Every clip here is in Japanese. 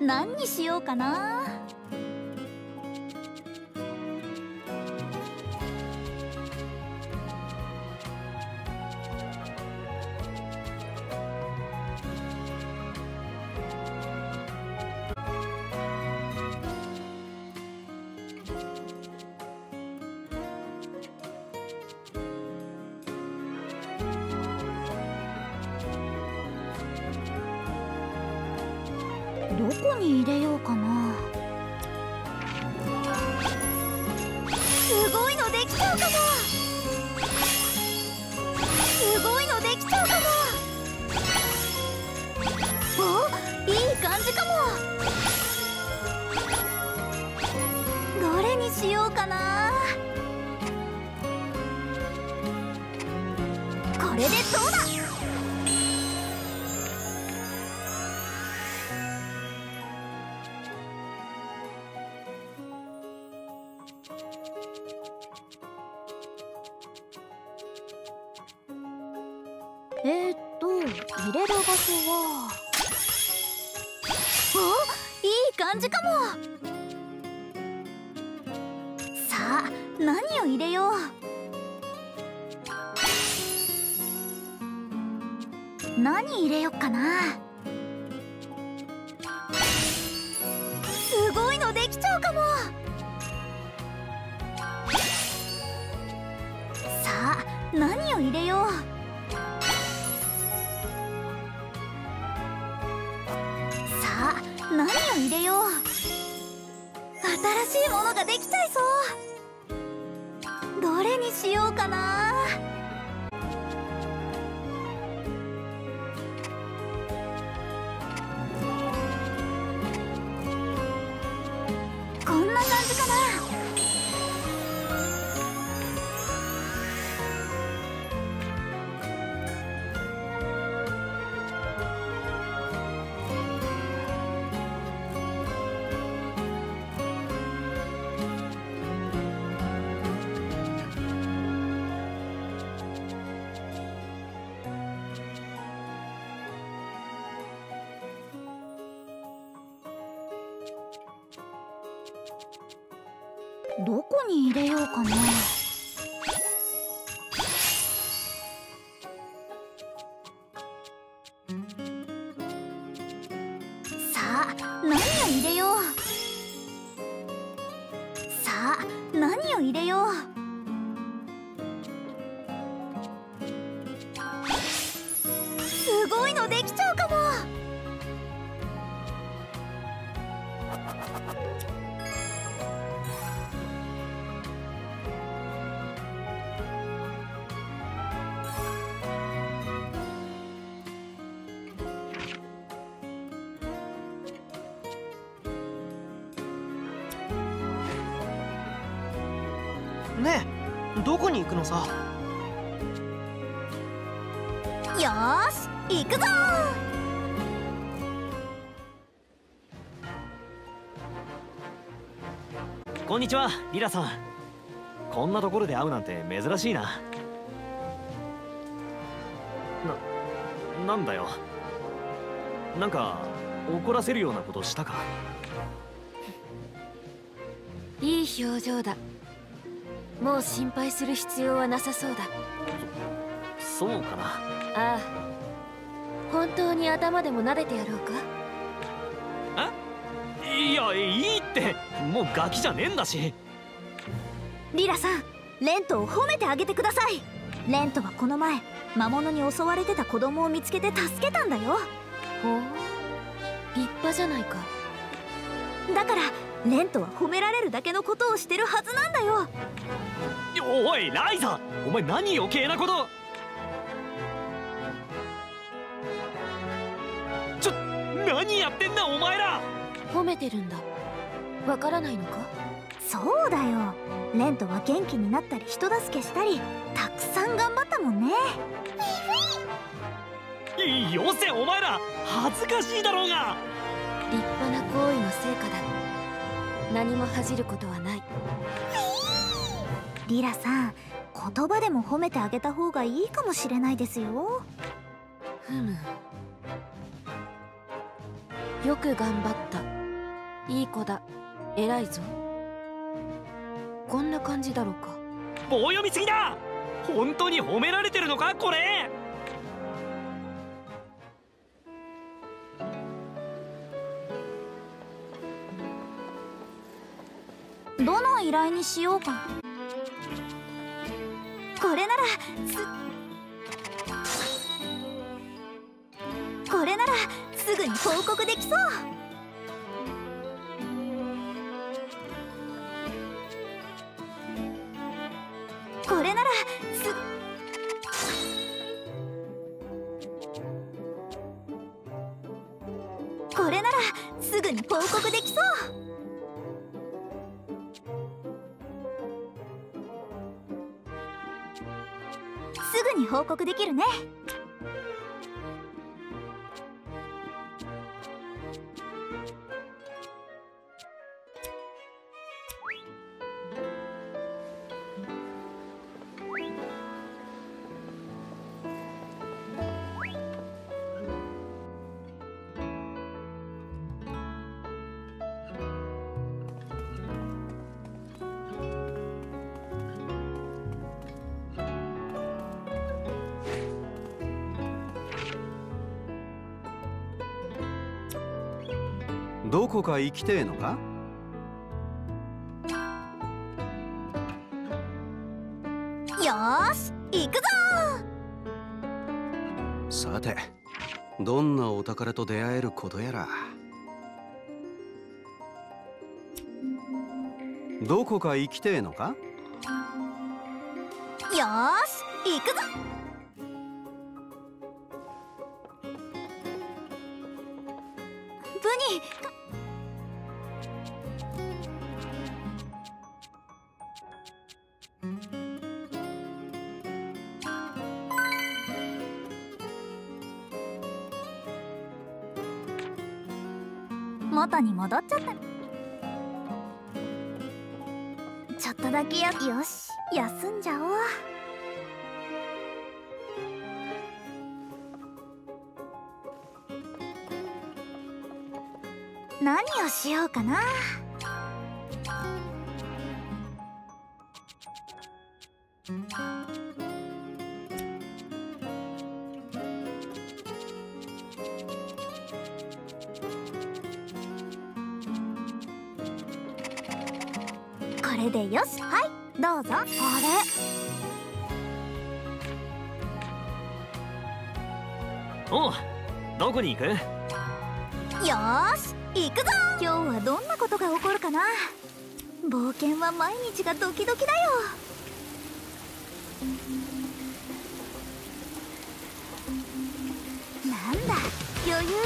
何にしようかな。どこに入れようかな。すごいのできちゃうかも。すごいのできちゃうかも。お、いい感じかも。どれにしようかな。これでどうだ。入れる場所は、お、いい感じかも。さあ、何を入れよう。何入れよっかな。すごいのできちゃうかも。さあ、何を入れよう。何を入れよう。新しいものができちゃいそう。どれにしようかな。こんな感じかな。どこに入れようかな。さあ、何を入れよう。さあ、何を入れよう。すごいのできちゃうかも。 ねえ、どこに行くのさ。 よーし、行くぞー。こんにちは、リラさん。こんなところで会うなんて珍しいな。なんだよ。なんか怒らせるようなことしたか。 いい表情だ。もう心配する必要はなさそうだ。 そうかな。 ああ、本当に頭でも撫でてやろうか。 いや、いいって。もうガキじゃねえんだし。 リラさん、レントを褒めてあげてください。レントはこの前魔物に襲われてた子供を見つけて助けたんだよ。 ほう、立派じゃないか。 だからレントは褒められるだけのことをしてるはずなんだよ。 おいライザ、お前何余計なこと。何やってんだお前ら。 褒めてるんだ。わからないのか。 そうだよ。レントは元気になったり人助けしたりたくさん頑張ったもんね。 よせお前ら、恥ずかしいだろうが。 立派な行為の成果だ。何も恥じることはない。 リラさん、言葉でも褒めてあげた方がいいかもしれないですよ。 ふむ、よく頑張った。 いい子だ、偉いぞ。こんな感じだろうか。 棒読みすぎだ。本当に褒められてるのかこれ。 どの依頼にしようか。これならすぐに報告できそう。これならすぐに報告できそう。すぐに報告できるね。 どこか行きてえのか？ よーし、行くぞー。さて、どんなお宝と出会えることやら。どこか行きてえのか？ よーし、行くぞ。ブニ元に戻っちゃった。ちょっとだけよし、休んじゃおう。何をしようかな。これでよし。はい、どうぞ。あれ、 おう、どこに行く？ よーし、行くぞ。今日はどんなことが起こるかな。冒険は毎日がドキドキだよ。なんだ、余裕。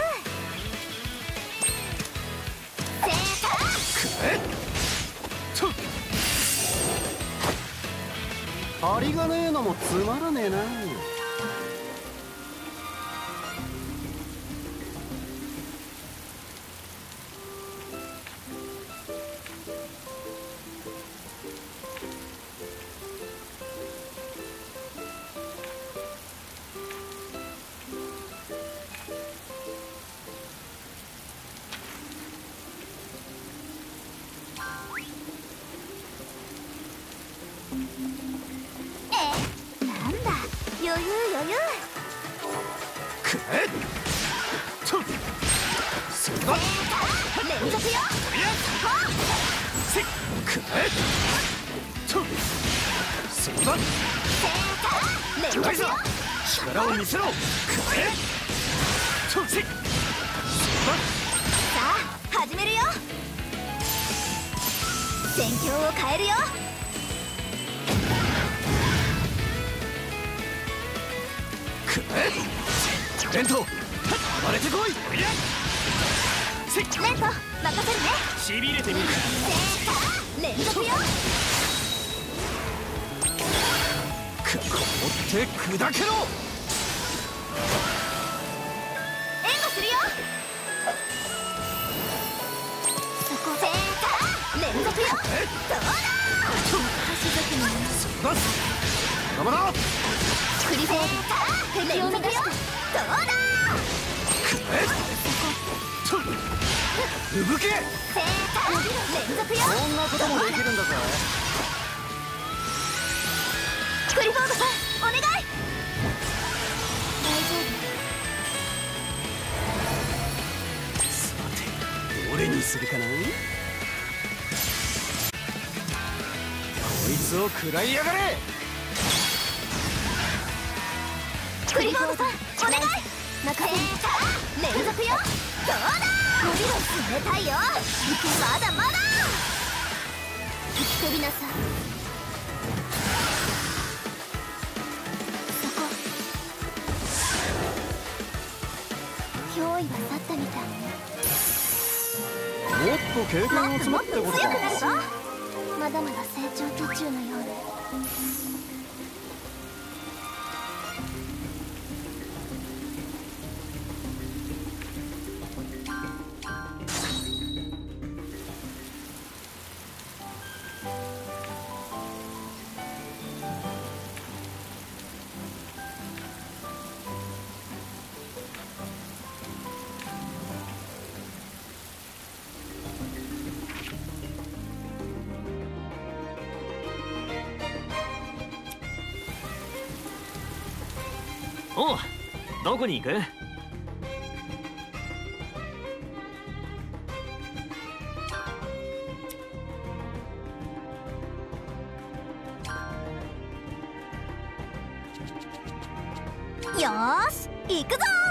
ありがねえのもつまらねえな。 なんだ、余裕。連続よ。 力を見せろ。 さあ、始めるよ。戦況を変えるよ。 レント、暴れてこい。 レント、任せるね。 しびれてみる。 連続よ。 こもって砕けろ。 援護するよ。そこ連続よ。どうだ。足先の頑張ろう。 クリフォード、連続よ。どうだ。 うぶけ。 正解。連続よ。 そんなこともできるんだぜ。 クリフォードさんお願い。 さてどれにするかな。 こいつを食らいやがれ。 クリフォードさんお願い。正解。連続よ。どうだ。冷たいよ。まだまだ。吹き飛びなさい。そこ。脅威は去ったみたいね。 もっと経験を積もってことか。 強くなるぞ。まだまだ成長途中のようね。 おう、どこに行く？ よーし行くぞー。